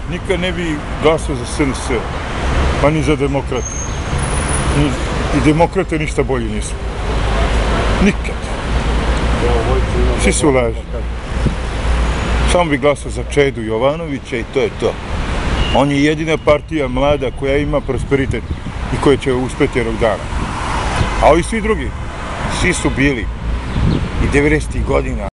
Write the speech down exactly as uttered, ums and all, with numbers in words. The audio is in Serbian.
nikad ne bi glasao za S N S, pa ni za demokrate. I demokrate ništa bolji nisu. Nikad. Svi su laži. Samo bi glasao za Čedu Jovanovića i to je to. On je jedina partija mlada koja ima prosperitet i koja će uspeti jednog dana. A ovi svi drugi, svi su bili i devedesetih godina